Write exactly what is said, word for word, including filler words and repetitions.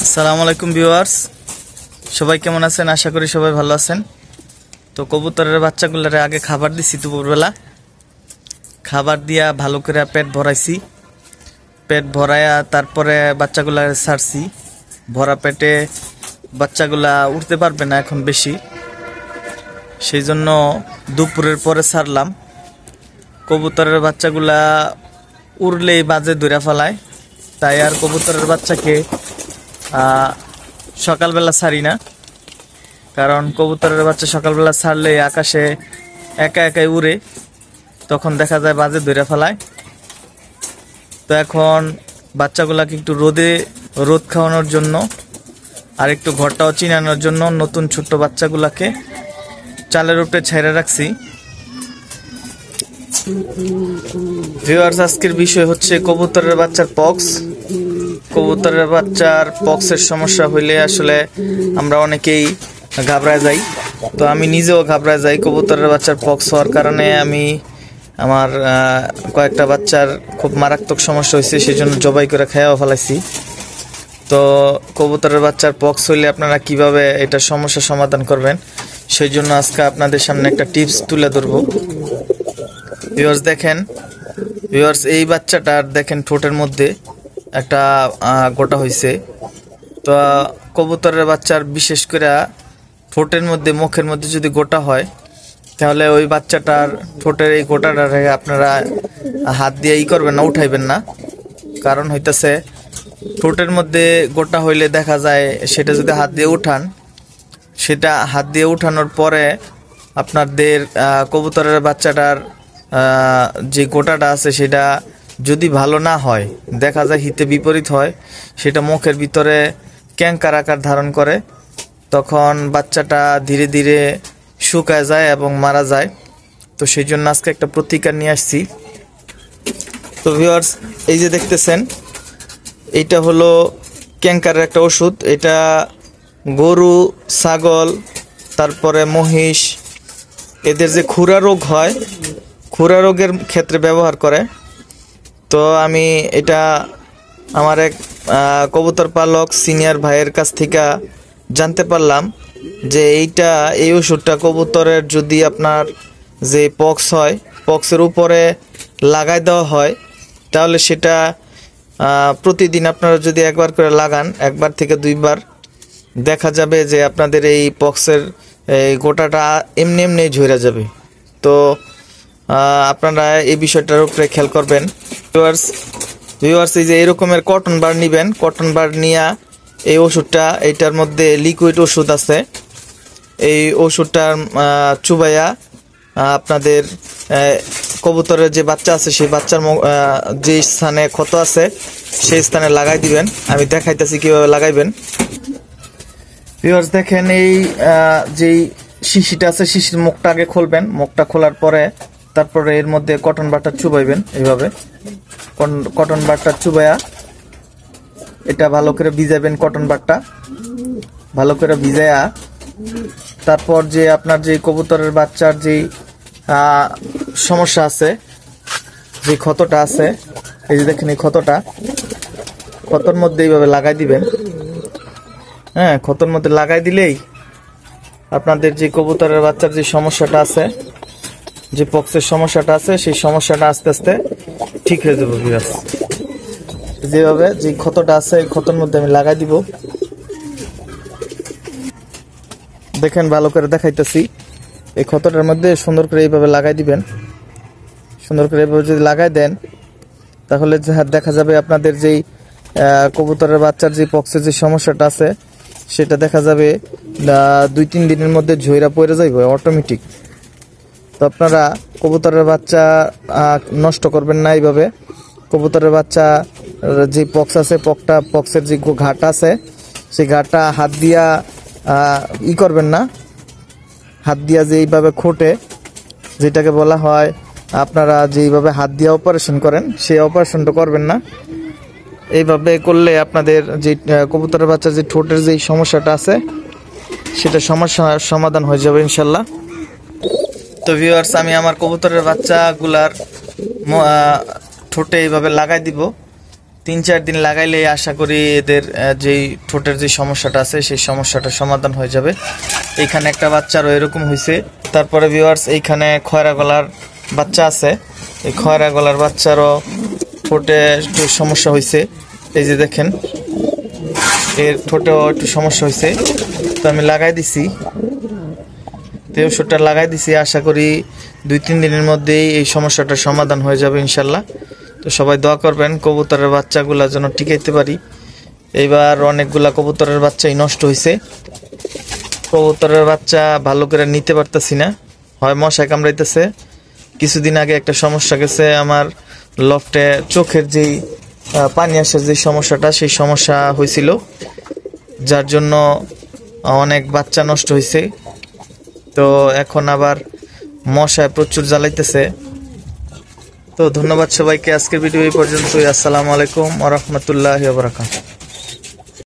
আসসালামু আলাইকুম ভিউয়ার্স, সবাই কেমন আছেন? আশা করি সবাই ভালো আছেন। তো কবুতরের বাচ্চাগুলোরে আগে খাবার দিছি, দুপুরবেলা খাবার দিয়া ভালো করে পেট ভরাইছি। পেট ভরাইয়া তারপরে বাচ্চাগুলা ছাড়ছি। ভরা পেটে বাচ্চাগুলা উঠতে পারবে না এখন বেশি, সেই জন্য দুপুরের পরে ছাড়লাম। কবুতরের বাচ্চাগুলা উড়লেই বাজে ধরে ফেলায়, তাই আর কবুতরের বাচ্চাকে সকালবেলা ছাড়ি না, কারণ কবুতরের বাচ্চা সকালবেলা ছাড়লে আকাশে একা একাই উড়ে, তখন দেখা যায় বাজে ধরে ফেলায়। তো এখন বাচ্চাগুলাকে একটু রোদে রোদ খাওয়ানোর জন্য আর একটু ঘরটাও চিনানোর জন্য নতুন ছোট্ট বাচ্চাগুলাকে চালের উপরে ছেড়ে রাখছি। ভিউয়ার্স, আজকের বিষয় হচ্ছে কবুতরের বাচ্চার পক্স। কবুতরের বাচ্চার পক্সের সমস্যা হইলে আসলে আমরা অনেকেই ঘাবড়ায় যাই। তো আমি নিজেও ঘাবড়ায় যাই কবুতরের বাচ্চার পক্স হওয়ার কারণে। আমি আমার কয়েকটা বাচ্চার খুব মারাত্মক সমস্যা হয়েছে, সেই জন্য জবাই করে খাইয়াও ফেলাইছি। তো কবুতরের বাচ্চার পক্স হইলে আপনারা কিভাবে এটা সমস্যা সমাধান করবেন, সেই জন্য আজকে আপনাদের সামনে একটা টিপস তুলে ধরবো। ভিউয়ার্স দেখেন, ভিউয়ার্স এই বাচ্চাটার দেখেন ঠোঁটের মধ্যে একটা গোটা হয়েছে। তো কবুতরের বাচ্চার বিশেষ করে ঠোঁটের মধ্যে মুখের মধ্যে যদি গোটা হয়, তাহলে ওই বাচ্চাটার ঠোঁটের এই গোটাটা আপনারা হাত দিয়ে ই করবেন না, উঠাইবেন না। কারণ হইতেছে ঠোঁটের মধ্যে গোটা হইলে দেখা যায় সেটা যদি হাত দিয়ে উঠান, সেটা হাত দিয়ে উঠানোর পরে আপনাদের কবুতরের বাচ্চাটার যে গোটাটা আছে সেটা যদি ভালো না হয়, দেখা যায় হিতে বিপরীত হয়, সেটা মুখের ভিতরে ক্যাঙ্কার আকার ধারণ করে, তখন বাচ্চাটা ধীরে ধীরে শুকায় যায় এবং মারা যায়। তো সেই জন্য আজকে একটা প্রতিকার নিয়ে আসছি। তো ভিউয়ার্স, এই যে দেখতেছেন, এইটা হলো ক্যাঙ্কারের একটা ওষুধ। এটা গরু, ছাগল, তারপরে মহিষ, এদের যে খুরা রোগ হয়, খুরা রোগের ক্ষেত্রে ব্যবহার করে। তো আমি এটা আমার এক কবুতর পালক সিনিয়র ভাইয়ের কাছ থেকে জানতে পারলাম যে এইটা এই ওষুধটা কবুতরের যদি আপনার যে পক্স হয়, পক্সের উপরে লাগাই দেওয়া হয়, তাহলে সেটা প্রতিদিন আপনারা যদি একবার করে লাগান, একবার থেকে দুইবার, দেখা যাবে যে আপনাদের এই পক্সের এই গোটাটা এমনি এমনি ঝরে যাবে। তো আপনারা এই বিষয়টার উপরে খেয়াল করবেন। ভিউয়ার্স ভিউয়ার্স এই যে এরকমের কটন বার নেবেন, কটন বার নিয়ে এই ওষুধটা, এইটার মধ্যে লিকুইড ওষুধ আছে, এই ওষুধটার চুবাইয়া আপনাদের কবুতরের যে বাচ্চা আছে সেই বাচ্চার যে স্থানে ক্ষত আছে সেই স্থানে লাগাই দিবেন। আমি দেখাইতেছি কীভাবে লাগাইবেন। ভিউয়ার্স দেখেন, এই যেই শিশিটা আছে, শিশির মুখটা আগে খুলবেন। মুখটা খোলার পরে তারপরে এর মধ্যে কটন বাটার চুবাইবেন। এইভাবে কটন বাটার চুবাইয়া এটা ভালো করে ভিজাবেন। কটন বাটটা ভালো করে ভিজাইয়া তারপর যে আপনার যে কবুতরের বাচ্চার যে সমস্যা আছে, যে ক্ষতটা আছে, এই যে দেখেন এই ক্ষতটা, ক্ষতর মধ্যে এইভাবে লাগাই দিবেন। হ্যাঁ, ক্ষতর মধ্যে লাগাই দিলেই আপনাদের যে কবুতরের বাচ্চার যে সমস্যাটা আছে, যে পক্সের সমস্যাটা আছে, সেই সমস্যাটা আস্তে আস্তে ঠিক হয়ে যাবে। ভিউয়ার্স, যেভাবে যে ক্ষতটা আছে এই ক্ষতর মধ্যে আমি লাগাই দিব। দেখেন ভালো করে দেখাইতেছি, এই ক্ষতটার মধ্যে সুন্দর করে এইভাবে লাগাই দিবেন। সুন্দর করে এইভাবে যদি লাগাই দেন, তাহলে দেখা যাবে আপনাদের যেই কবুতরের বাচ্চার যে পক্সের যে সমস্যাটা আছে সেটা দেখা যাবে দুই তিন দিনের মধ্যে ঝইরা পড়ে যাইবে অটোমেটিক। তো আপনারা কবুতরের বাচ্চা নষ্ট করবেন না এইভাবে। কবুতরের বাচ্চা যে পক্স আছে, পকটা পক্সের যে ঘাট আছে, সেই ঘাটটা হাত দিয়া ই করবেন না। হাত দিয়া যে এইভাবে খোটে, যেটাকে বলা হয় আপনারা যেইভাবে হাত দিয়া অপারেশন করেন, সেই অপারেশনটা করবেন না। এইভাবে করলে আপনাদের যে কবুতরের বাচ্চার যে ঠোঁটের যে সমস্যাটা আছে সেটা সমস্যা সমাধান হয়ে যাবে ইনশাল্লাহ। তো ভিউয়ার্স, আমি আমার কবুতরের বাচ্চাগুলার ঠোঁটে এইভাবে লাগাই দিব। তিন চার দিন লাগাইলে আশা করি এদের যেই ঠোঁটের যে সমস্যাটা আছে সেই সমস্যাটা সমাধান হয়ে যাবে। এইখানে একটা বাচ্চারও এরকম হয়েছে। তারপরে ভিউয়ার্স এইখানে খয়রা গলার বাচ্চা আছে, এই খয়রা গলার বাচ্চারও ঠোঁটে একটু সমস্যা হয়েছে। এই যে দেখেন এর ঠোঁটেও একটু সমস্যা হয়েছে, তো আমি লাগাই দিছি, তো ওষুধটা লাগাই দিছি। আশা করি দুই তিন দিনের মধ্যেই এই সমস্যাটা সমাধান হয়ে যাবে ইনশাল্লাহ। তো সবাই দোয়া করবেন কবুতরের বাচ্চাগুলা যেন টিকাইতে পারি। এইবার অনেকগুলা কবুতরের বাচ্চাই নষ্ট হয়েছে। কবুতরের বাচ্চা ভালো করে নিতে পারতেছি না, হয় মশায় কামড়াইতেছে। কিছুদিন আগে একটা সমস্যা গেছে আমার লফটে, চোখের যেই পানি আসার যে সমস্যাটা সেই সমস্যা হয়েছিল, যার জন্য অনেক বাচ্চা নষ্ট হয়েছে। তো এখন আবার মশায় প্রচুর জ্বালাইতেছে। তো ধন্যবাদ সবাইকে, আজকের ভিডিও এই পর্যন্তই। আসসালামু আলাইকুম ওয়া রাহমাতুল্লাহি ওয়া বারাকাতুহু।